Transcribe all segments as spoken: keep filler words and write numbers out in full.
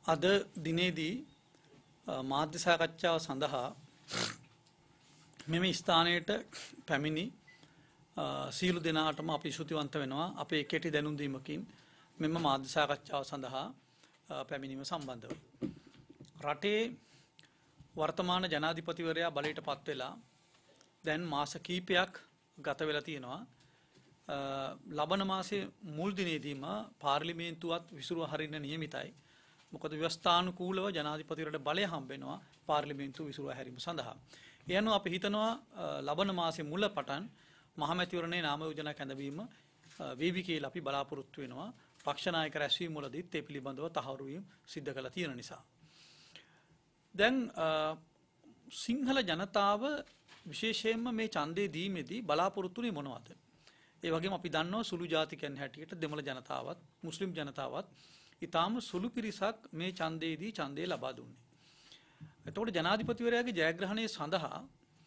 අද දිනේදී මාධ්‍ය සාකච්ඡාව සඳහා මෙම ස්ථානයට පැමිණි සීලු දෙනාටම අපි ස්තුතිවන්ත වෙනවා අපේ කෙටි දැනුම් දීමකින් මෙම මාධ්‍ය සාකච්ඡාව සඳහා පැමිණීම සම්බන්ධව. රටේ වර්තමාන ජනාධිපතිවරයා බලයට පත් වෙලා දැන් මාස කිහිපයක් ගත වෙලා තියෙනවා. ලබන මාසයේ මුල් දිනේදීම පාර්ලිමේන්තුවත් විසිරුව හරින්න නියමිතයි. මොකද ව්‍යවස්ථානුකූලව ජනාධිපතිවරට බලය හම්බෙනවා පාර්ලිමේන්තුව විසිරුව හැරීම සඳහා. ඒ අනුව අපි හිතනවා ලබන මාසයේ මුල පටන් මහමැතිවරණයේ නාම යෝජනා කැඳවීම වේවි කියලා අපි බලාපොරොත්තු වෙනවා. පක්ෂ නායක රැස්වීම වලදීත් ඒ පිළිබඳව තහවුරු වීම සිද්ධ කළා තියෙන නිසා. දැන් සිංහල ජනතාව විශේෂයෙන්ම මේ ඡන්දේ දීමේදී බලාපොරොත්තුනේ මොනවද? ඒ වගේම අපි දන්නවා සුළු ජාතිකයන් හැටියට දෙමළ ජනතාවත් මුස්ලිම් ජනතාවත් ඊටාම සුළු පිරිසක් මේ ඡන්දේදී ඡන්දේ ලබා දුන්නේ. එතකොට ජනාධිපතිවරයාගේ ජයග්‍රහණය සඳහා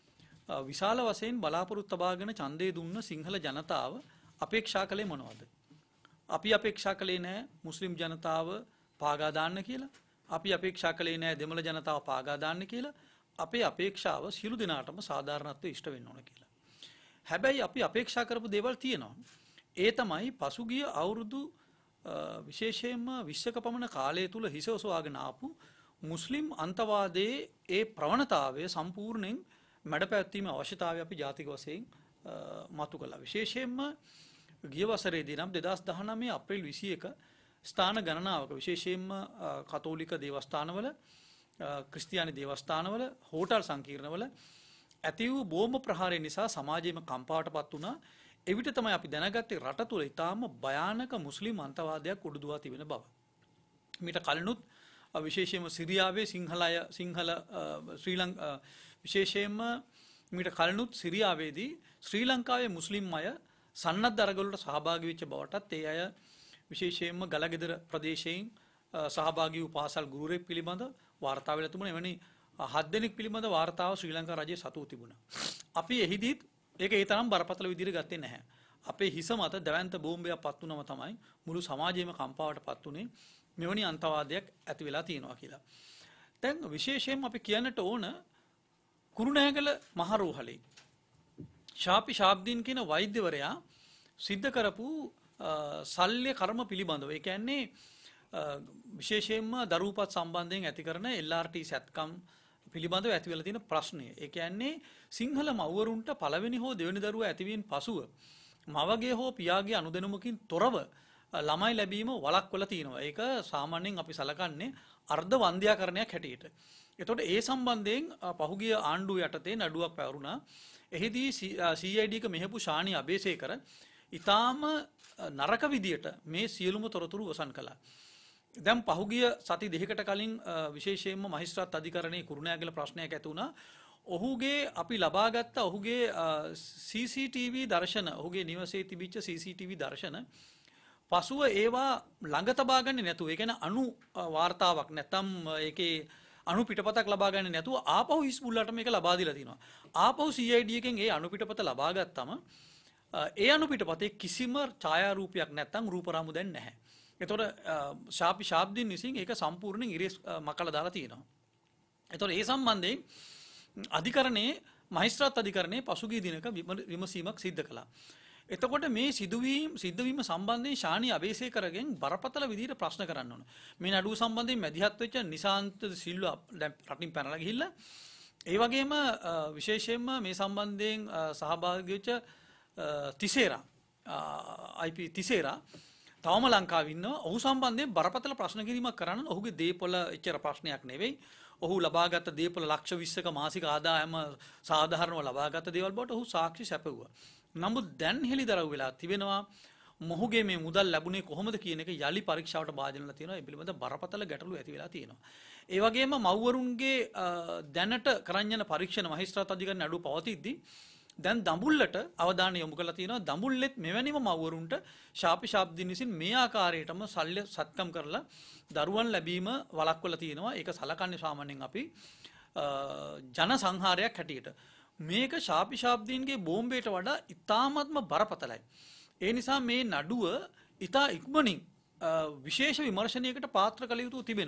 විශාල වශයෙන් බලාපොරොත්තු තබාගෙන ඡන්දේ දුන්න සිංහල ජනතාව අපේක්ෂා කළේ මොනවද? අපි අපේක්ෂා කළේ නැහැ මුස්ලිම් ජනතාව පාගා දාන්න කියලා. අපි අපේක්ෂා කළේ නැහැ දෙමළ ජනතාව පාගා දාන්න කියලා. අපේ අපේක්ෂාව සියලු දෙනාටම සාධාරණත්වය ඉෂ්ට වෙන්න ඕන කියලා. හැබැයි අපි අපේක්ෂා කරපු දේවල් තියෙනවා. ඒ තමයි පසුගිය අවුරුදු විශේෂයෙන්ම විශ්වක පමණ කාලය තුල හිස ඔසවාගෙන ආපු මුස්ලිම් අන්තවාදයේ ඒ ප්‍රවණතාවය සම්පූර්ණයෙන් මැඩපැවැත්වීමේ අවශ්‍යතාවය අපි ජාතික වශයෙන් මතු කළා. විශේෂයෙන්ම ගිය වසරේදී නම් දෙදහස් දහනවය අප්‍රේල් විසි එක ස්ථාන ගණනාවක විශේෂයෙන්ම කතෝලික දේවස්ථානවල ක්‍රිස්තියානි දේවස්ථානවල හෝටල් සංකීර්ණවල ඇති වූ බෝම්බ ප්‍රහාරය නිසා සමාජයේම කම්පාවටපත් වුණා. එවිට තමයි අපි දැනගත්තේ රට තුළ ඉතාම භයානක මුස්ලිම් අන්තවාදයක් උඩුදුවා තිබෙන බව. මීට කලිනුත් විශේෂයෙන්ම සිරියාවේ සිංහල අය සිංහල ශ්‍රී ලංකා විශේෂයෙන්ම මීට කලිනුත් සිරියාවේදී ශ්‍රී ලංකාවේ මුස්ලිම් අය සන්නද්ධ අරගලවලට සහභාගී වෙච්ච බවටත් ඒ අය විශේෂයෙන්ම ගලගෙදර ප්‍රදේශයෙන් සහභාගී වූ පාසල් ගුරුවරයෙක් පිළිබඳ වාර්තා වෙලා තිබුණා. එවැනි හත් දෙනෙක් පිළිබඳ වාර්තාව ශ්‍රී ලංකා රජයේ සතුව තිබුණා. අපි එහිදීත් ඒක ඒ තරම් බරපතල විදිහට ගත්තේ නැහැ. අපේ හිස මත දැවැන්ත බෝම්බයක් පත් වුණම තමයි මුළු සමාජයේම කම්පාවටපත් උනේ මෙවැනි අන්තවාදයක් ඇති වෙලා තියෙනවා කියලා. දැන් විශේෂයෙන්ම අපි කියන්නට ඕන කුරුණෑගල මහරෝහලේ ශාපි ශාබ්දීන් කියන වෛද්‍යවරයා සිද්ධ කරපු ශල්‍ය කර්ම පිළිබඳව ඒ කියන්නේ විශේෂයෙන්ම දරුවපත් සම්බන්ධයෙන් ඇති කරන එල් ආර් ටී සැත්කම් පිළිබඳව ඇති වෙලා තියෙන ප්‍රශ්නය. ඒ කියන්නේ සිංහල මව්වරුන්ට පළවෙනි හෝ දෙවෙනි දරුවා ඇතිවීම පසුව මවගේ හෝ පියාගේ අනුදැනුමකින් තොරව ළමයි ලැබීම වළක්වලා තියෙනවා. ඒක සාමාන්‍යයෙන් අපි සලකන්නේ අර්ධ වන්ධ්‍යාකරණයක් හැටියට. එතකොට ඒ සම්බන්ධයෙන් පහුගිය ආණ්ඩුව යටතේ නඩුවක් පැවරුණා. එහිදී සී ආයි ඩී එක මෙහෙපු ශානි අබේසේකර ඊටාම නරක විදියට මේ සියලුම තොරතුරු වසන් කළා. දැන් පහුගිය සති දෙකකට කලින් විශේෂයෙන්ම මහේස්ත්‍රාත් අධිකරණයේ කුරුණෑගල ප්‍රශ්නයක් ඇති වුණා. ඔහුගේ අපි ලබාගත්ත ඔහුගේ සී සී ටී වී දර්ශන ඔහුගේ නිවසේ තිබිච්ච සී සී ටී වී දර්ශන පසුව ඒවා ළඟ තබා ගන්නේ නැතුව ඒ කියන්නේ අණු වාර්තාවක් නැත්නම් ඒකේ අණු පිටපතක් ලබා ගන්නේ නැතුව ආපහු හිස්බුල්ලාට මේක ලබා දීලා තිනවා. ආපහු සී ආයි ඩී එකෙන් ඒ අණු පිටපත ලබා ගත්තම ඒ අණු පිටපතේ කිසිම ඡායාරූපයක් නැත්නම් රූපරාමු දැන් නැහැ. එතකොට ශාපි ශාබ්දින් විසින් ඒක සම්පූර්ණයෙන් ඉරේස් මකලා දාලා තියෙනවා. එතකොට ඒ සම්බන්ධයෙන් අධිකරණයේ මහේස්ත්‍රාත් අධිකරණයේ පසුගිය දිනක විමසීමක් සිද්ධ කළා. එතකොට මේ සිදුවීම් සිද්ධවීම සම්බන්ධයෙන් ශානි අබේසේකරගෙන් බරපතල විදිහට ප්‍රශ්න කරන්න ඕන. මේ නඩුව සම්බන්ධයෙන් මැදිහත් වෙච්ච නිසාන්ත සිල්වා දැන් රටින් පැනලා ගිහිල්ලා ඒ වගේම විශේෂයෙන්ම මේ සම්බන්ධයෙන් සහභාගී වෙච්ච තිසේරා ආයි පී තිසේරා තවම ලංකාවේ ඉන්නවා. ඔහු සම්බන්ධයෙන් බරපතල ප්‍රශ්න කිරීමක් කරන්න ඔහුගේ දේපොළ එච්චර ප්‍රශ්නයක් නෙවෙයි. ඔහු ලබාගත් දේපොළ ලක්ෂ විස්සක මාසික ආදායම සාධාරණව ලබාගත් දේවල් බවට ඔහු සාක්ෂි සැපුවා. නමුත් දැන් හෙළිදරව් වෙලා තිබෙනවා මොහුගේ මේ මුදල් ලැබුණේ කොහොමද කියන එක යලි පරීක්ෂාවට භාජනලා තියෙනවා. ඒ පිළිබඳ බරපතල ගැටලු ඇති වෙලා තියෙනවා. ඒ වගේම මව්වරුන්ගේ දැනට කරන් යන පරීක්ෂණ මහේස්ත්‍රාත් අධිකරණ නඩුව පවතිද්දී දැන් දඹුල්ලට අවධානය යොමු කරලා තියෙනවා. දඹුල්ලෙත් මෙවැනිම මව්වරුන්ට ශාපි ශාබ්දින් විසින් මේ ආකාරයටම සල්්‍ය සත්කම් කරලා දරුවන් ලැබීම වළක්වලා තියෙනවා. ඒක සලකන්නේ සාමාන්‍යයෙන් අපි ජන සංහාරයක් හැටියට. මේක ශාපි ශාබ්දීන්ගේ බෝම්බයට වඩා ඉතාමත්ම බරපතලයි. ඒ නිසා මේ නඩුව ඉතා ඉක්මනින් විශේෂ විමර්ශනයකට පාත්‍ර කළ යුතු තිබෙනවා.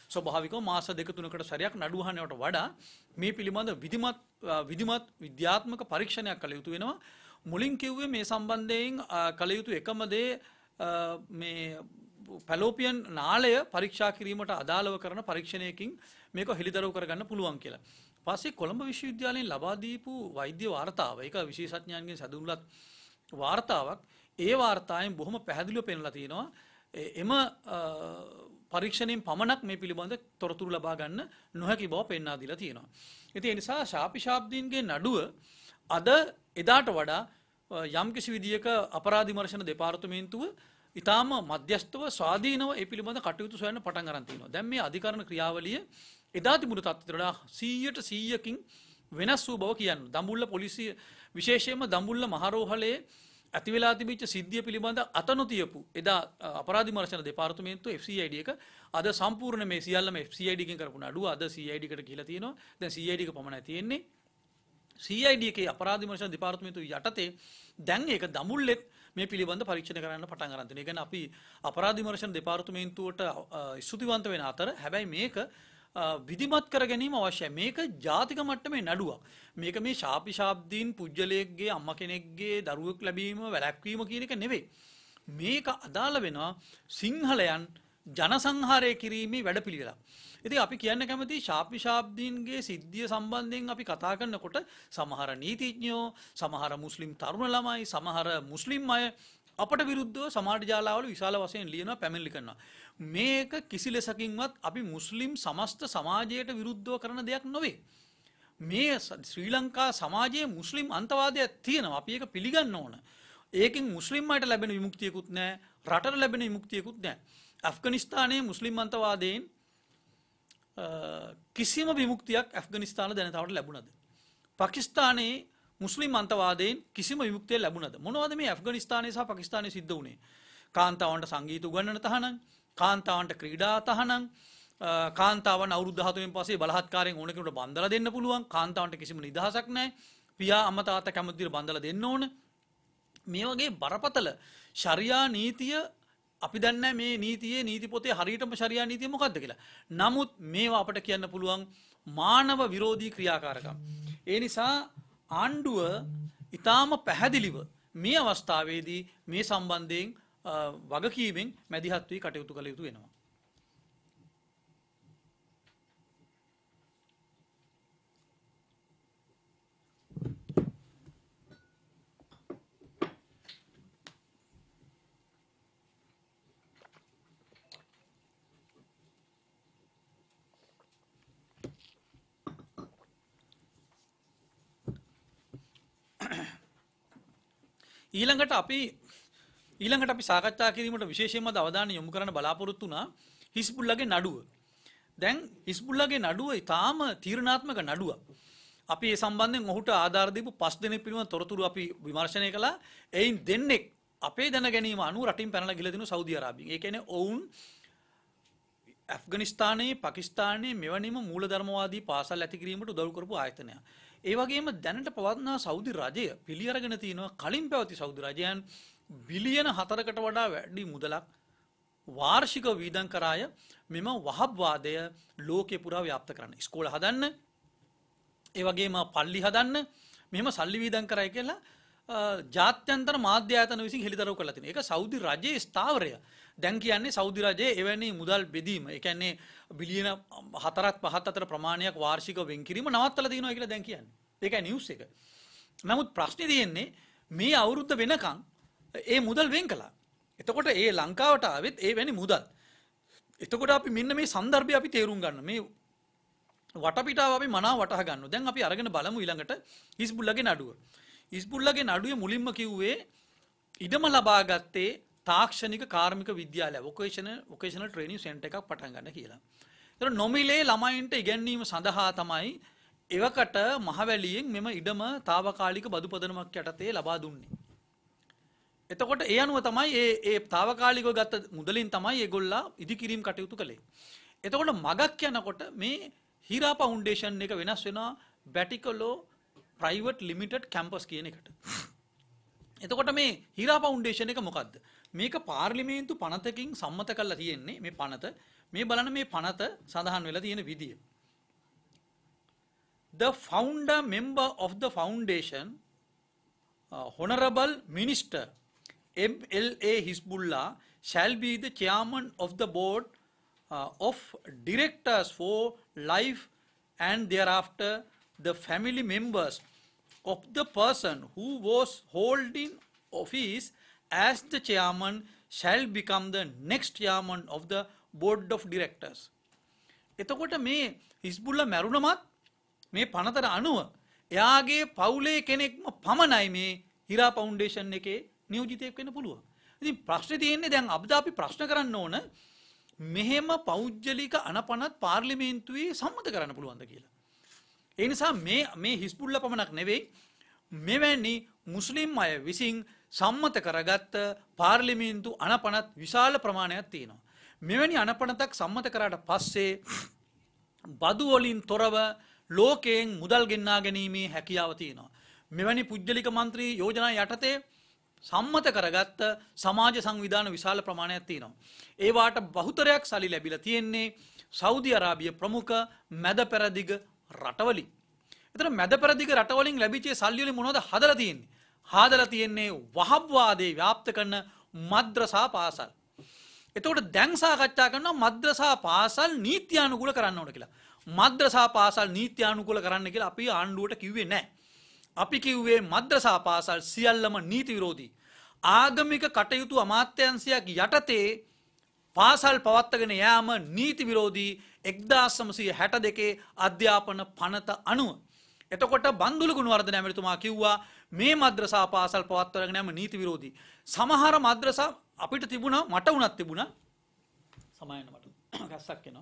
ස්වභාවිකව මාස දෙක තුනකට සැරයක් නඩු අහනවට වඩා මේ පිළිබඳ විධිමත් විධිමත් විද්‍යාත්මක පරීක්ෂණයක් කළ යුතු වෙනවා. මුලින් කිව්වේ මේ සම්බන්ධයෙන් කළ යුතු එකම දේ මේ පැලෝපියන් නාලය පරීක්ෂා කිරීමට අදාළව කරන පරීක්ෂණයකින් මේක හෙළිදරව් කරගන්න පුළුවන් කියලා. පස්සේ කොළඹ විශ්වවිද්‍යාලයෙන් ලබා දීපු වෛද්‍ය වාර්තාව, ඒක විශේෂඥයන්ගෙන් සැදුම්ලත් වාර්තාවක්. ඒ වාර්තාවෙන් බොහොම පැහැදිලිව පෙන්ලා තියෙනවා එම පරීක්ෂණයෙන් පමණක් මේ පිළිබඳ තොරතුරු ලබා ගන්න නොහැකි බව පෙන්වා දීලා තියෙනවා. ඉතින් ඒ නිසා ශාපි ශාබ්දීන්ගේ නඩුව අද එදාට වඩා යම්කිසි විදියක අපරාධ විමර්ශන දෙපාර්තමේන්තුව ඊටාම මධ්‍යස්ථව ස්වාධීනව ඒ පිළිබඳ කටයුතු සොයන්න පටන් ගන්න තියෙනවා. දැන් මේ අධිකරණ ක්‍රියාවලිය එදා තිබුණු තත්ත්වයට වඩා සීයට සීයකින් වෙනස් වූ බව කියනවා. දඹුල්ල පොලිසිය විශේෂයෙන්ම දඹුල්ල මහරෝහලේ ඇති වෙලා තිබිච්ච සිද්ධිය පිළිබඳ අත නොතියපු එදා අපරාධ විමර්ශන දෙපාර්තමේන්තුව එෆ් සී ආයි ඩී එක අද සම්පූර්ණ මේ සියල්ලම එෆ් සී ආයි ඩී එකෙන් කරපු නඩුව අද සී ආයි ඩී එකට ගිහිලා තියෙනවා. දැන් සී ආයි ඩී එක පමණයි තියෙන්නේ. සී ආයි ඩී එකේ අපරාධ විමර්ශන දෙපාර්තමේන්තුව යටතේ දැන් ඒක දඹුල්ලෙත් මේ පිළිබඳ පරීක්ෂණ කරන්න පටන් ගන්න තියෙනවා. ඒ කියන්නේ අපි අපරාධ විමර්ශන දෙපාර්තමේන්තුවට ස්තුතිවන්ත වෙන අතර හැබැයි මේක විධිමත් කර ගැනීම අවශ්‍යයි. මේක ජාතික මට්ටමේ නඩුවක්. මේක මේ ශාපි ශාබ්දීන් පුජ්‍යලයේගේ අම්මා කෙනෙක්ගේ දරුවෙක් ලැබීම වැළැක්වීම කියන එක නෙවෙයි. මේක අදාළ වෙනවා සිංහලයන් ජනසංහාරය කිරීමේ වැඩපිළිවෙලක්. ඉතින් අපි කියන්න කැමති ශාපි ශාබ්දීන්ගේ සිද්ධිය සම්බන්ධයෙන් අපි කතා කරනකොට සමහර නීතිඥයෝ, සමහර මුස්ලිම් තරුණ ළමයි, සමහර මුස්ලිම් අය අපට විරුද්ධව සමාජ ජාලාවල විශාල වශයෙන් ලියනවා, පැමිණිලි කරනවා. මේක කිසි ලෙසකින්වත් අපි මුස්ලිම් සමස්ත සමාජයට විරුද්ධව කරන දෙයක් නොවේ. මේ ශ්‍රී ලංකා සමාජයේ මුස්ලිම් අන්තවාදයක් තියෙනවා. අපි ඒක පිළිගන්න ඕන. ඒකෙන් මුස්ලිම් අයට ලැබෙන විමුක්තියකුත් නැහැ, රටට ලැබෙන විමුක්තියකුත් නැහැ. ඇෆ්ගනිස්තානයේ මුස්ලිම් අන්තවාදයෙන් කිසිම විමුක්තියක් ඇෆ්ගනිස්තාන ජනතාවට ලැබුණද? පාකිස්තානයේ මුස්ලිම් අන්තවාදයෙන් කිසිම විමුක්තියක් ලැබුණද? මොනවද මේ ඇෆ්ගනිස්තානයේ සහ පාකිස්තානයේ සිද්ධ වුණේ? කාන්තාවන්ට සංගීත උගන්වන තහනම්, කාන්තාවන්ට ක්‍රීඩා තහනම්, කාන්තාවන් අවුරුදු දහතුනෙන් පස්සේ බලහත්කාරයෙන් ඕන කෙනෙකුට බන්දලා දෙන්න පුළුවන්. කාන්තාවන්ට කිසිම නිදහසක් නැහැ. පියා අම්මා තාත්තා කැමති විදිහට බන්දලා දෙන්න ඕන. මේ වගේ බරපතල ශරියා නීතිය අපි දන්නේ මේ නීතියේ නීති පොතේ හරියටම ශරියා නීතිය මොකක්ද කියලා. නමුත් මේවා අපට කියන්න පුළුවන් මානව විරෝධී ක්‍රියාකාරකම්. ඒ නිසා ආණ්ඩුව ඊටාම පැහැදිලිව මේ අවස්ථාවේදී මේ සම්බන්ධයෙන් වගකීමෙන් මැදිහත් වී කටයුතු කළ යුතු වෙනවා. ඊළඟට අපි ඊළඟට අපි සාකච්ඡා කිරීමට විශේෂයෙන්ම අවධානය යොමු කරන්න බලාපොරොත්තු වුණා හිස්බුල්ලාගේ නඩුව. දැන් හිස්බුල්ලාගේ නඩුව ඊටාම තීරණාත්මක නඩුවක්. අපි ඒ සම්බන්ධයෙන් ඔහුට ආධාර දීපු පස් දෙනෙක් පිළිබඳ තොරතුරු අපි විමර්ශනය කළා. එයින් දෙන්නෙක් අපේ දැන ගැනීම අනුව රටින් පැනලා ගිහලා දිනු සෞදි අරාබියෙන්. ඒ කියන්නේ ඔවුන් ඇෆ්ගනිස්තානයේ, පාකිස්තානයේ මෙවැනිම මූලධර්මවාදී පාසල් ඇති කිරීමට උදව් කරපු ආයතනයක්. ඒ වගේම දැනට පවත්නා සෞදි රජය පිළිඅරගෙන තිනවා කලින් පැවති සෞදි රජයන් බිලියන හතරකට වඩා වැඩි මුදලක් වාර්ෂික වීදම් කරාය මෙම වහබ්වාදය ලෝකේ පුරා ව්‍යාප්ත කරන්න. ඉස්කෝල හදන්න, ඒ වගේම පල්ලි හදන්න මෙහෙම සල්ලි වීදම් කරයි කියලා ජාත්‍යන්තර මාධ්‍ය ආයතන විසින් හෙළිදරව් කරලා තියෙනවා. ඒක සෞදි රජයේ ස්ථාවරය. දැන් කියන්නේ සෞදි රජයේ එවැනි මුදල් බෙදීම, ඒ කියන්නේ බිලියන හතරක් පහක් අතර ප්‍රමාණයක් වාර්ෂිකව වෙන් කිරීම නවත්තලා තියෙනවා කියලා දැන් කියන්නේ. ඒකයි නිවුස් එක. නමුත් ප්‍රශ්නේ තියෙන්නේ මේ අවුරුද්ද වෙනකන් ඒ මුදල් වෙන් කළා. එතකොට ඒ ලංකාවට ආවෙත් ඒ වැනි මුදල්. එතකොට අපි මෙන්න මේ સંદર્ભය අපි තේරුම් ගන්න. මේ වටපිටාව අපි මනාව වටහා ගන්නවා. දැන් අපි අරගෙන බලමු ඊළඟට හිස්බුල්ලාගේ නඩුව. හිස්බුල්ලාගේ නඩුවේ මුලින්ම කිව්වේ ඉඩම ලබා ගත්තේ තාක්ෂණික කාර්මික විද්‍යාලය වොකේෂනල් වොකේෂනල් ට්‍රේනින් සෙන්ටර් එකක් පටන් ගන්න කියලා. ඒතර නොමිලේ ළමයින්ට ඉගැන්වීම සඳහා තමයි එවකට මහවැලියෙන් මෙම ඉඩම తాවකාලික බදු පදනමක් යටතේ ලබා දුන්නේ. එතකොට ඒ අනුව තමයි ඒ ඒ తాවකාලිකව ගත්ත මුදලින් තමයි ඒගොල්ලා ඉදිකිරීම කටයුතු කළේ. එතකොට මගක් යනකොට මේ හීරා ෆවුන්ඩේෂන් එක වෙනස් වෙනවා බැටිකලෝ ප්‍රයිවට් ලිමිටඩ් කැම්පස් කියන එකට. එතකොට මේ හීරා ෆවුන්ඩේෂන් එක මොකද්ද? මේක පාර්ලිමේන්තු පනතකින් සම්මත කරලා තියෙන්නේ. මේ පනත මේ බලන්න මේ පනත සඳහන් වෙලා තියෙන විදිය. The founder member of the foundation, uh, Honorable Minister M L A Hizbullah, shall be the chairman of the board uh, of directors for life, and thereafter the family members of the person who was holding office as the chairman shall become the next chairman of the board of directors. එතකොට මේ Hezbollah මැරුණමත් මේ පනතට අනුව එයාගේ පවුලේ කෙනෙක්ම පමණයි මේ Hira foundation එකේ නියෝජිතයෙක් වෙන්න පුළුවන්. ඉතින් ප්‍රශ්නේ තියෙන්නේ දැන් අද අපි ප්‍රශ්න කරන්න ඕන මෙහෙම පෞද්ගලික අනපනත් පාර්ලිමේන්තුවේ සම්මත කරන්න පුළුවන්ද කියලා. ඒ නිසා මේ මේ හිස්බුල්ලා පමණක් නෙවෙයි මෙවැනි මුස්ලිම් අය විසින් සම්මත කරගත්ත පාර්ලිමේන්තු අනපනත් විශාල ප්‍රමාණයක් තියෙනවා. මෙවැනි අනපනතක් සම්මත කරාට පස්සේ බදු වලින් තොරව ලෝකයෙන් මුදල් ගෙන්නා ගැනීමේ හැකියාව තියෙනවා. මෙවැනි පුද්ගලික මන්ත්‍රී යෝජනා යටතේ සම්මත කරගත්ත සමාජ සංවිධාන විශාල ප්‍රමාණයක් තියෙනවා. ඒවාට බහුතරයක් සල්ලි ලැබිලා තියෙන්නේ සෞදි අරාබිය ප්‍රමුඛ මැද පෙරදිග රටවලින්. එතන මැද පෙරදිග රටවලින් ලැබිච්ච සල්ලි වලින් මොනවද හදලා තියෙන්නේ? හදලා තියෙන්නේ වහබ්වාදේ ව්‍යාප්ත කරන මද්රසා පාසල්. එතකොට දැන් සාකච්ඡා කරනවා මද්රසා පාසල් නීත්‍යානුකූල කරන්න ඕන කියලා. මද්‍රසා පාසල් නීත්‍යානුකූල කරන්න කියලා අපි ආණ්ඩුවට කිව්වේ නැහැ. අපි කිව්වේ මද්‍රසා පාසල් සියල්ලම නීති විරෝධී. ආගමික කටයුතු අමාත්‍යාංශයක් යටතේ පාසල් පවත්වාගෙන යාම නීති විරෝධී එක්දාස් නවසිය හැට දෙකේ අධ්‍යාපන පනත අනුව. එතකොට බන්දුල ගුණවර්ධන ඇමතිතුමා කිව්වා මේ මද්‍රසා පාසල් පවත්වාගෙන යාම නීති විරෝධී. සමහර මද්‍රසා අපිට තිබුණා මට උනත් තිබුණා. සමායන මට ගැස්සක් එනවා.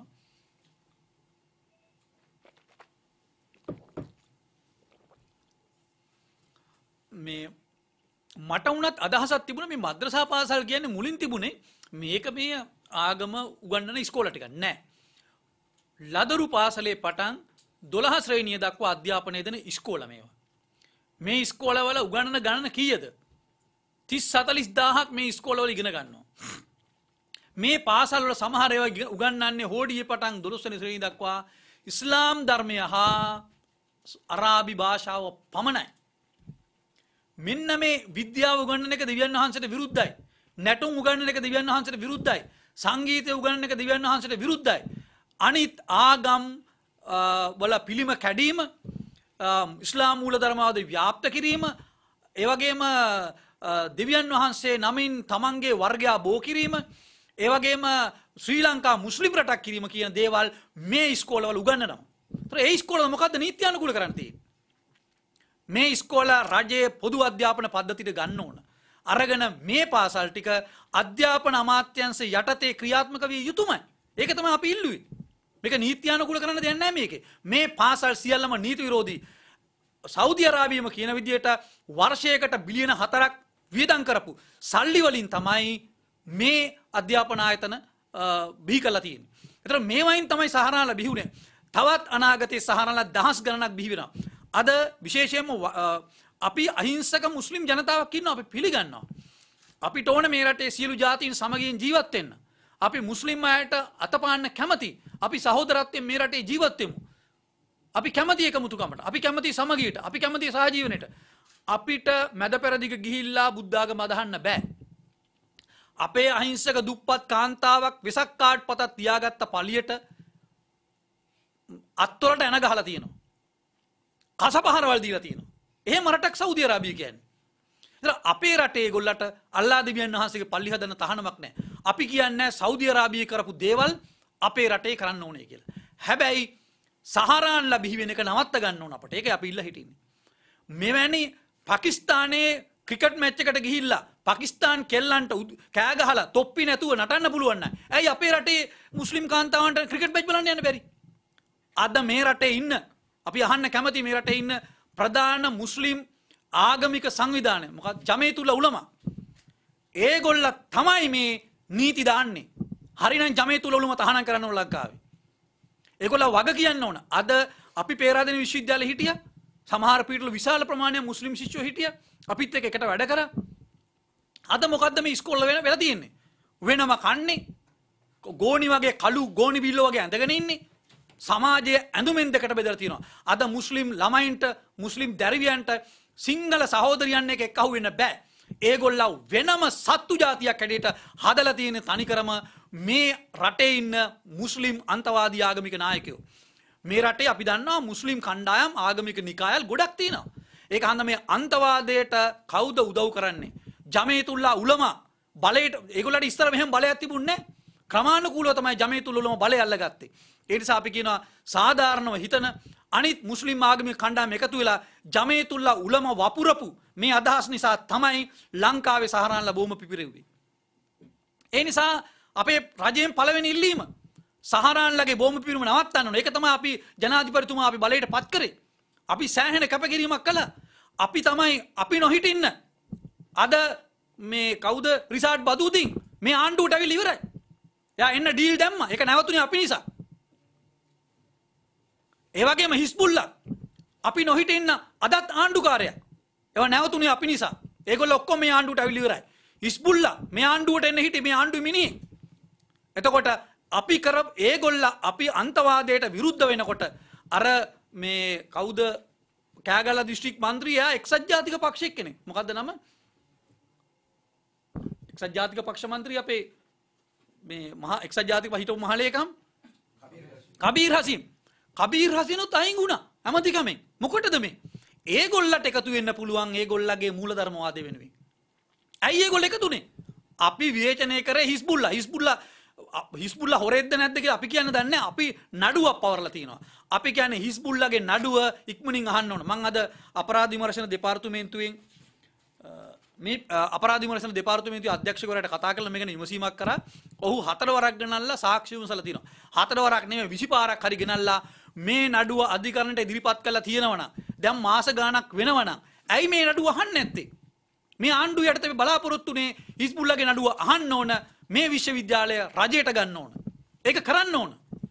මේ මට උනත් අදහසක් තිබුණා මේ මද්‍රසා පාසල් කියන්නේ මුලින් තිබුණේ මේක මේ ආගම උගන්වන ඉස්කෝල ටිකක් නෑ. ලදරු පාසලේ පටන් දොළහ ශ්‍රේණිය දක්වා අධ්‍යාපනය දෙන ඉස්කෝල මේවා. මේ ඉස්කෝලවල උගන්වන ගණන කීයද? තිස් හතලිස් දාහක් මේ ඉස්කෝලවල ඉගෙන ගන්නවා. මේ පාසල් වල සමහර ඒවා උගන්වන්නේ හෝඩියේ පටන් දොළොස් වෙනි ශ්‍රේණිය දක්වා ඉස්ලාම් ධර්මය හා අරාබි භාෂාව පමණයි. මෙන්න මේ විද්‍යාව උගන්වන එක දෙවියන් වහන්සේට විරුද්ධයි. නැටුම් උගන්වන එක දෙවියන් වහන්සේට විරුද්ධයි. සංගීතය උගන්වන එක දෙවියන් වහන්සේට විරුද්ධයි. අනිත් ආගම් වල පිළිම කැඩීම, ඉස්ලාම් මූලධර්මවාද ව්‍යාප්ත කිරීම, ඒ වගේම දෙවියන් වහන්සේ නමින් තමන්ගේ වර්ගයා බෝ කිරීම, ඒ වගේම ශ්‍රී ලංකා මුස්ලිම් රටක් කිරීම කියන දේවල් මේ ඉස්කෝලවල උගන්වනවා. ඒතර ඒ ඉස්කෝලවල මොකද්ද නීත්‍යානුකූල කරන්න තියෙන්නේ? මේ ඉස්කෝල රජයේ පොදු අධ්‍යාපන පද්ධතියට ගන්න ඕන. අරගෙන මේ පාසල් ටික අධ්‍යාපන අමාත්‍යාංශ යටතේ ක්‍රියාත්මක විය යුතුමයි. ඒක තමයි අපි ඉල්ලුවේ. මේක නීත්‍යානුකූල කරන්න දෙයක් නැහැ මේකේ. මේ පාසල් සියල්ලම නීති විරෝධී. සෞදි අරාබියම කියන විදිහට වර්ෂයකට බිලියන හතරක් වියදම් කරපු සල්ලි වලින් තමයි මේ අධ්‍යාපන ආයතන බිහි කරලා තියෙන්නේ. ඒතර මේවයින් තමයි සහරාලා බිහි වුනේ. තවත් අනාගතයේ සහරාලා දහස් ගණනක් බිහි වෙනවා. අද විශේෂයෙන්ම අපි අහිංසක මුස්ලිම් ජනතාවක් ඉන්නවා. අපි පිළිගන්නවා. අපිට ඕන මේ රටේ සියලු ජාතීන් සමගියෙන් ජීවත් වෙන්න. අපි මුස්ලිම් අයට අතපාන්න කැමති. අපි සහෝදරත්වයෙන් මේ රටේ ජීවත් වෙමු. අපි කැමති එකමුතුකමට. අපි කැමති සමගියට. අපි කැමති සහජීවනයට. අපිට මැද පෙරදිග ගිහිල්ලා බුද්ධාගම අදහන්න බෑ. අපේ අහිංසක දුප්පත් කාන්තාවක් වෙසක් කාඩ් පතක් තියාගත්ත පළියට අත්වලට එන ගහලා තියෙනවා. කසපහරවල් දීලා තියෙනවා. එහෙම රටක් සෞදි අරාබිය කියන්නේ. ඒතර අපේ රටේ ඒගොල්ලන්ට අල්ලා දෙවියන් වහන්සේගේ පල්ලි හදන්න තහනමක් නැහැ. අපි කියන්නේ සෞදි අරාබිය කරපු දේවල් අපේ රටේ කරන්න ඕනේ කියලා. හැබැයි සහරාන්ලා බිහි වෙන එක නවත්ත ගන්න ඕන අපට. ඒකයි අපි ඉල්ල හිටින්නේ. මෙවැනි පාකිස්තානයේ ක්‍රිකට් මැච් එකට ගිහිල්ලා පාකිස්තාන් කෙල්ලන්ට කෑ ගහලා තොප්පි නැතුව නටන්න පුළුවන් නැහැ. ඇයි අපේ රටේ මුස්ලිම් කාන්තාවන්ට ක්‍රිකට් මැච් බලන්න යන්න බැරි? අද මේ රටේ ඉන්න අපි අහන්න කැමති මේ රටේ ඉන්න ප්‍රධාන මුස්ලිම් ආගමික සංවිධානය මොකක්ද ජමේතුල් උලමා. ඒගොල්ල තමයි මේ නීති දාන්නේ. හරිනම් ජමේතුල් උලමා තහනම් කරන්න ඕන ලංකාවේ. ඒගොල්ලෝ වග කියන්න ඕන. අද අපි පේරාදෙණිය විශ්වවිද්‍යාලේ හිටියා. සමහර පිටුවල විශාල ප්‍රමාණයක් මුස්ලිම් ශිෂ්‍යයෝ හිටියා. අපිත් එක්ක එකට වැඩ කරා. අද මොකද්ද මේ ඉස්කෝල වෙන වෙලා තියෙන්නේ? වෙනම කන්නේ ගෝණි වගේ කළු ගෝණි බිල්ල වගේ ඇඳගෙන ඉන්නේ. සමාජයේ ඇඳුමෙන් දෙකට බෙදලා තියෙනවා. අද මුස්ලිම් ළමයින්ට මුස්ලිම් දැරිවියන්ට සිංහල සහෝදරියන් එක්ක එක්කහුව වෙන්න බෑ. ඒගොල්ලෝ වෙනම සත්තු జాතියක් හැටියට හදලා තියෙන තනිකරම මේ රටේ ඉන්න මුස්ලිම් අන්තවාදී ආගමික නායකයෝ. මේ රටේ අපි දන්නවා මුස්ලිම් කණ්ඩායම් ආගමික නිකායල් ගොඩක් තියෙනවා. ඒක හන්ද මේ අන්තවාදයට කවුද උදව් කරන්නේ? ජමීතුල්ලා උලමා බලයට ඒගොල්ලන්ට ඉස්සර මෙහෙම බලයක් තිබුණේ නැහැ. ක්‍රමානුකූලව තමයි ජමීතුල් උලමා බලය අල්ලගත්තේ. ඒ නිසා අපි කියනවා සාධාරණව හිතන අනිත් මුස්ලිම් ආගමික කණ්ඩායම් එකතු වෙලා ජමීතුල්ලා උලමා වපුරපු මේ අදහස් නිසා තමයි ලංකාවේ සහරාන්ලා බොම පිපිරෙව්වේ. ඒ නිසා අපේ රජයෙන් පළවෙනි ඉල්ලීම සහරාන්ලගේ බොම පිපිරීම නවත්තන්න ඕනේ. ඒක තමයි අපි ජනාධිපතිතුමා අපි බලයට පත් කරේ. අපි සෑහෙන කැපකිරීමක් කළා. අපි තමයි අපි නොහිටින්න අද මේ කවුද රිසාඩ් බදූදින් මේ ආණ්ඩුවට ඇවිල්ලා ඉවරයි. එයා එන්න ඩීල් දැම්මා. ඒක නැවතුනේ අපි නිසා. ඒ වගේම හිස්බුල්ලා අපි නොහිටින්න අදත් ආණ්ඩුකාරයා. ඒවා නැවතුනේ අපි නිසා. ඒගොල්ලෝ ඔක්කොම මේ ආණ්ඩුවට ඇවිල්ලා ඉවරයි. හිස්බුල්ලා මේ ආණ්ඩුවට එන්න හිටියේ මේ ආණ්ඩුවේ මිනිහෙක්. එතකොට අපි කර ඒගොල්ලා අපි අන්තවාදයට විරුද්ධ වෙනකොට අර මේ කවුද කෑගල්ලා දිස්ත්‍රික් මන්ත්‍රීයා එක්සත් ජාතික පක්ෂයේ කෙනෙක්. මොකද්ද නම? එක්සත් ජාතික පක්ෂ මන්ත්‍රී අපේ මේ මහා එක්සත් ජාතික හිටපු මහලේකම් කබීර් හසීම්. කබීර් හසීනුත් අයින් වුණා ඇමතිකමෙන්. මොකටද මේ? ඒගොල්ලට එකතු වෙන්න පුළුවන් ඒගොල්ලගේ මූලධර්මවාදය වෙනුවෙන්. ඇයි ඒගොල්ලෝ එකතුනේ? අපි විවේචනය කරේ හිස්බුල්ලා. හිස්බුල්ලා හිස්බුල්ලා හොරෙද්ද නැද්ද කියලා අපි කියන්න දන්නේ නැහැ. අපි නඩුවක් පවරලා තියෙනවා. අපි කියන්නේ හිස්බුල්ලාගේ නඩුව ඉක්මනින් අහන්න ඕන. මම අද අපරාධ විමර්ශන දෙපාර්තමේන්තුවෙන් මේ අපරාධ විමර්ශන දෙපාර්තමේන්තුවේ අධ්‍යක්ෂකවරයාට කතා කරලා මේක විමසීමක් කරා. ඔහු හතර වරක් ගෙනල්ලා සාක්ෂි විමසලා තියෙනවා. හතර වරක් නෙමෙයි විසි පාරක් හරි ගෙනල්ලා මේ නඩුව අධිකරණයට ඉදිරිපත් කරලා තියෙනවනම් දැන් මාස ගාණක් වෙනවනම් ඇයි මේ නඩුව අහන්නේ නැත්තේ? මේ ආණ්ඩුව යටතේ බලාපොරොත්තුනේ හිස්බුල්ලාගේ නඩුව අහන්න ඕන. මේ විශ්වවිද්‍යාලය රජයට ගන්න ඕන. ඒක කරන්න ඕන.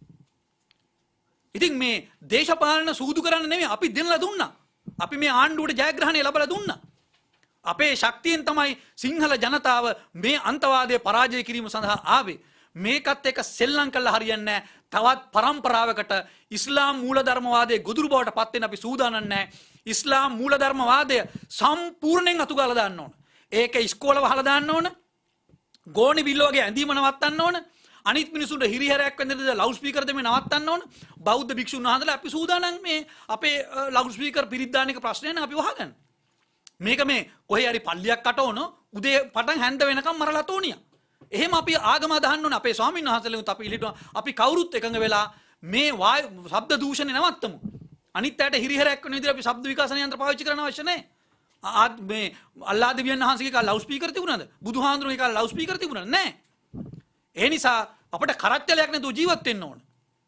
ඉතින් මේ දේශපාලන සූදු කරන්න නෙමෙයි අපි දෙන්නලා දුන්නා. අපි මේ ආණ්ඩුවට ජයග්‍රහණය ලැබලා දුන්නා. අපේ ශක්තියෙන් තමයි සිංහල ජනතාව මේ අන්තවාදයේ පරාජය කිරීම සඳහා ආවේ. මේකත් එක්ක සෙල්ලම් කළා හරියන්නේ නැහැ. තවත් පරම්පරාවකට ඉස්ලාම් මූලධර්මවාදයේ ගොදුරු බවට පත් වෙන්න අපි සූදානම් නැහැ. ඉස්ලාම් මූලධර්මවාදය සම්පූර්ණයෙන් අතුගාලා දාන්න ඕන. ඒක ඉස්කෝල වහලා දාන්න ඕන. ගෝණි බිල්ල වගේ ඇඳීම නවත්තන්න ඕන. අනිත් මිනිසුන්ට හිරිහැරයක් වෙන්නද ලවුඩ් ස්පීකර් දෙමේ නවත්තන්න ඕන. බෞද්ධ භික්ෂුන් වහන්සේලා අපි සූදානම් මේ අපේ ලවුඩ් ස්පීකර් පිරිත් දාන එක ප්‍රශ්නයක් නෑ අපි වහගන්න. මේක මේ කොහේ හරි පල්ලියක් කටවන උදේ පටන් හැන්ද වෙනකම් මරලා තෝනියා. එහෙම අපි ආගම අදහන්න ඕන. අපේ ස්වාමීන් වහන්සේලුත් අපි ඉලිටුවා අපි කවුරුත් එකඟ වෙලා මේ වායු ශබ්ද දූෂණය නවත්තමු. අනිත් ඇයට හිරිහැරයක් වෙන විදිහට අපි ශබ්ද විකාශන යන්ත්‍ර පාවිච්චි කරන්න අවශ්‍ය නැහැ. ආ මේ අල්ලාහ් දෙවියන් වහන්සේගේ කාල ලවුඩ් ස්පීකර් තිබුණාද? බුදුහාඳුරුගේ කාල ලවුඩ් ස්පීකර් තිබුණාද? නැහැ. ඒ නිසා අපිට කරච්චලයක් නැතුව ජීවත් වෙන්න ඕන.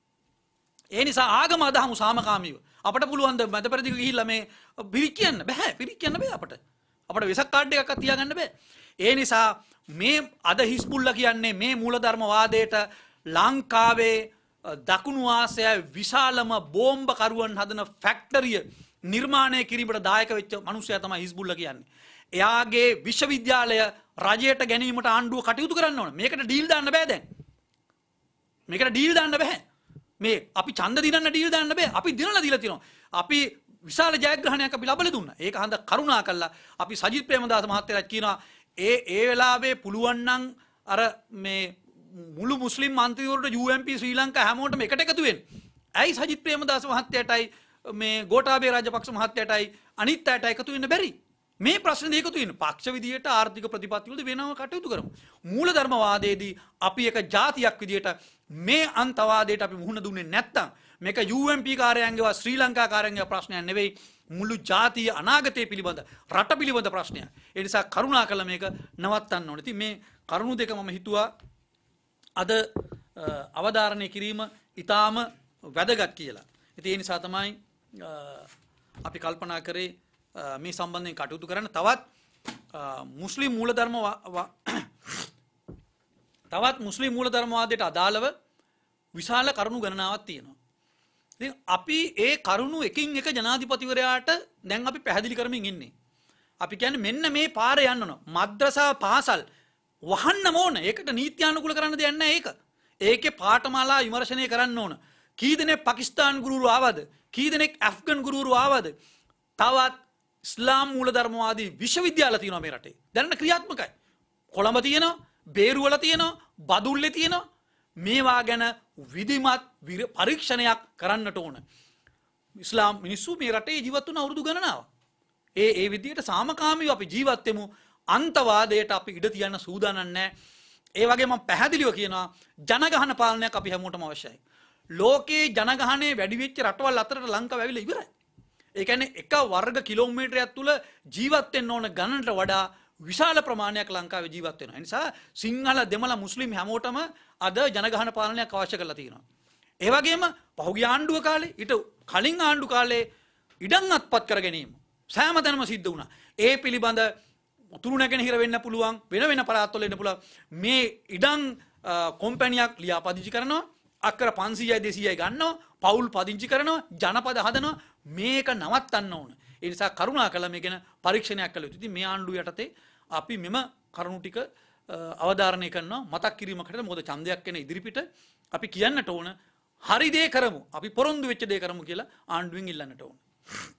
ඒ නිසා ආගම අදහමු සාමකාමීව. අපිට පුළුවන් ද මැද පෙරදිග ගිහිල්ලා මේ පිරික් කියන්න බෑ. පිරික් කියන්න බෑ අපිට. අපිට වෙසක් කාඩ් එකක් තියාගන්න බෑ. ඒ නිසා මේ අද හිස්බුල්ලා කියන්නේ මේ මූලධර්මවාදයට ලංකාවේ දකුණු ආසියාවේ විශාලම බෝම්බ කරුවන් හදන ෆැක්ටරිය නිර්මාණය කිරීමට දායක වෙච්ච මිනිසයා තමයි හිස්බුල්ලා කියන්නේ. එයාගේ විශ්වවිද්‍යාලය රජයට ගැනීමට ආණ්ඩුව කටයුතු කරන්න ඕන. මේකට ඩීල් දාන්න බෑ දැන්. මේකට ඩීල් දාන්න බෑ. මේ අපි ඡන්ද දිනන්න ඩීල් දාන්න බෑ. අපි දිනලා දීලා තියෙනවා. අපි විශාල ජයග්‍රහණයක් අපි ලබලා දුන්නා. ඒක හන්ද කරුණා කළා. අපි සජිත් ප්‍රේමදාස මහත්තයාට කියනවා ඒ ඒ වෙලාවේ පුළුවන් නම් අර මේ මුළු මුස්ලිම් මන්ත්‍රීවරුන්ට U M P Sri Lanka හැමෝටම එකට එකතු වෙන්න. ඇයි සජිත් ප්‍රේමදාස මහත්තයාටයි මේ ගෝඨාභය රාජපක්ෂ මහත්තයාටයි අනිත් අයට එකතු වෙන්න බැරි? මේ ප්‍රශ්න දෙකතු වෙන පක්ෂ විදියට ආර්ථික ප්‍රතිපත්ති වලද වෙනම කටයුතු කරමු. මූලධර්මවාදයේදී අපි එක ජාතියක් විදියට මේ අන්තවාදයට අපි මුහුණ දුන්නේ නැත්තම් මේක යූ එම් පී කාර්යයන්ගේවා ශ්‍රී ලංකා කාර්යයන්ගේ ප්‍රශ්නයක් නෙවෙයි. මුළු ජාතිය අනාගතය පිළිබඳ රට පිළිබඳ ප්‍රශ්නයක්. ඒ නිසා කරුණාකරලා මේක නවත්තන්න ඕනේ. ඉතින් මේ කරුණු දෙක මම හිතුවා අද අවධාරණය කිරීම ඉතාම වැදගත් කියලා. ඉතින් ඒ නිසා තමයි අපි කල්පනා කරේ මේ සම්බන්ධයෙන් කටයුතු කරන්න. තවත් මුස්ලිම් මූලධර්ම තවත් මුස්ලිම් මූලධර්මවාදයට අදාළව විශාල කරුණු ගණනාවක් තියෙනවා. ඉතින් අපි ඒ කරුණු එකින් එක ජනාධිපතිවරයාට දැන් අපි පැහැදිලි කරමින් ඉන්නේ. අපි කියන්නේ මෙන්න මේ පාරේ යන්න ඕන. මද්රසා පාසල් වහන්නම ඕන. ඒකට නීත්‍යානුකූල කරන්න දෙයක් නැහැ ඒක. ඒකේ පාඨමාලා විමර්ශනය කරන්න ඕන. කී දෙනෙක් පාකිස්තාන් ගුරුවරු ආවද? කී දෙනෙක් ඇෆ්ගන් ගුරුවරු ආවද? තවත් ඉස්ලාම් මූලධර්මවාදී විශ්වවිද්‍යාල තියෙනවා මේ රටේ. දැනන ක්‍රියාත්මකයි. කොළඹ තියෙනවා, බේරුවල තියෙනවා, බදුල්ලේ තියෙනවා. මේවා ගැන විධිමත් පරීක්ෂණයක් කරන්නට ඕන. ඉස්ලාම් මිනිස්සු මේ රටේ ජීවත් වුණ අවුරුදු ගණනාවක්. ඒ ඒ විදිහට සාමකාමීව අපි ජීවත් වෙමු. අන්තවාදයට අපි ඉඩ තියන්න සූදානම් නැහැ. ඒ වගේම මම පැහැදිලිව කියනවා ජනගහන පාලනයක් අපි හැමෝටම අවශ්‍යයි. ලෝකේ ජනගහනය වැඩි වෙච්ච රටවල් අතරට ලංකාව ඇවිල්ලා ඉවරයි. ඒ කියන්නේ එක වර්ග කිලෝමීටරයක් තුල ජීවත් වෙන්න ඕන ගණනට වඩා විශාල ප්‍රමාණයක් ලංකාවේ ජීවත් වෙනවා. ඒ නිසා සිංහල, දෙමළ, මුස්ලිම් හැමෝටම අද ජනගහන පාලනයක් අවශ්‍ය කරලා තියෙනවා. ඒ වගේම පහුගිය ආණ්ඩුව කාලේ ඊට කලින් ආණ්ඩු කාලේ ඉඩම් අත්පත් කර ගැනීම සෑම තැනම සිද්ධ වුණා. ඒ පිළිබඳ උතුරු නැගෙනහිර වෙන්න පුළුවන්, වෙන වෙන පළාත්වල වෙන්න පුළුවන්. මේ ඉඩම් කොම්පැනියක් ලියාපදිංචි කරනවා, අක්කර පන්සීයයි දෙසීයයි ගන්නවා, පවුල් පදිංචි කරනවා, ජනපද හදනවා. මේක නවත්තන්න ඕන. ඒ නිසා කරුණාකරලා මේ ගැන පරීක්ෂණයක් කළ යුතුයි. ඉතින් මේ ආණ්ඩුව යටතේ අපි මෙම කරුණු ටික අවධාරණය කරනවා, මතක් කිරීමකට. මොකද ඡන්දයක් වෙන ඉදිරිපිට අපි කියන්නට ඕන හරි දේ කරමු, අපි පොරොන්දු වෙච්ච දේ කරමු කියලා ආණ්ඩුවෙන් ඉල්ලන්නට ඕන.